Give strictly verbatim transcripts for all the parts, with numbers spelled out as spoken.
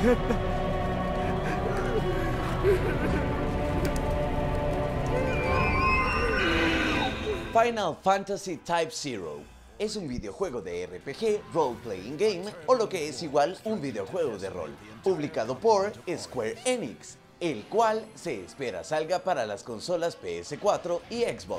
Final Fantasy Type Zero es un videojuego de R P G, Role Playing Game, o lo que es igual un videojuego de rol, publicado por Square Enix, el cual se espera salga para las consolas P S cuatro y Xbox.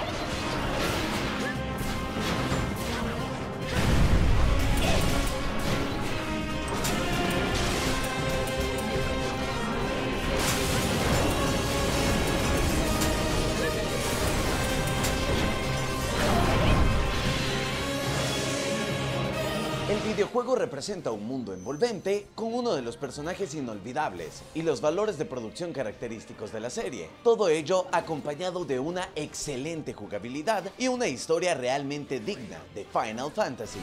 El videojuego representa un mundo envolvente con uno de los personajes inolvidables y los valores de producción característicos de la serie. Todo ello acompañado de una excelente jugabilidad y una historia realmente digna de Final Fantasy.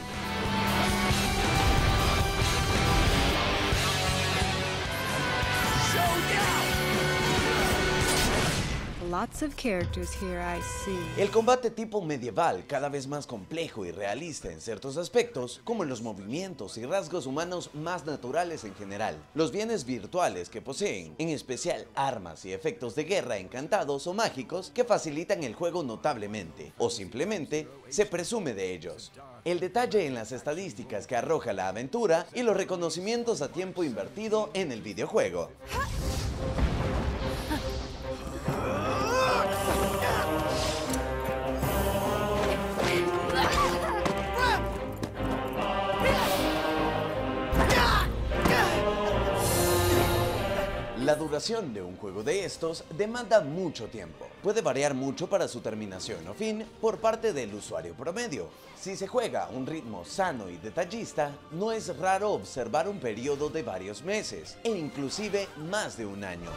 Lots of characters here, I see. El combate tipo medieval, cada vez más complejo y realista en ciertos aspectos, como en los movimientos y rasgos humanos más naturales en general. Los bienes virtuales que poseen, en especial armas y efectos de guerra encantados o mágicos que facilitan el juego notablemente, o simplemente se presume de ellos. El detalle en las estadísticas que arroja la aventura y los reconocimientos a tiempo invertido en el videojuego. La duración de un juego de estos demanda mucho tiempo. Puede variar mucho para su terminación o fin por parte del usuario promedio. Si se juega a un ritmo sano y detallista, no es raro observar un periodo de varios meses e inclusive más de un año.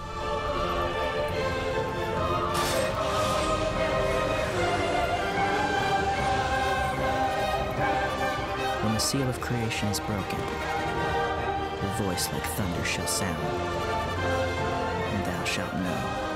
When the seal of creation is broken, a voice like thunder shall sound, and thou shalt know.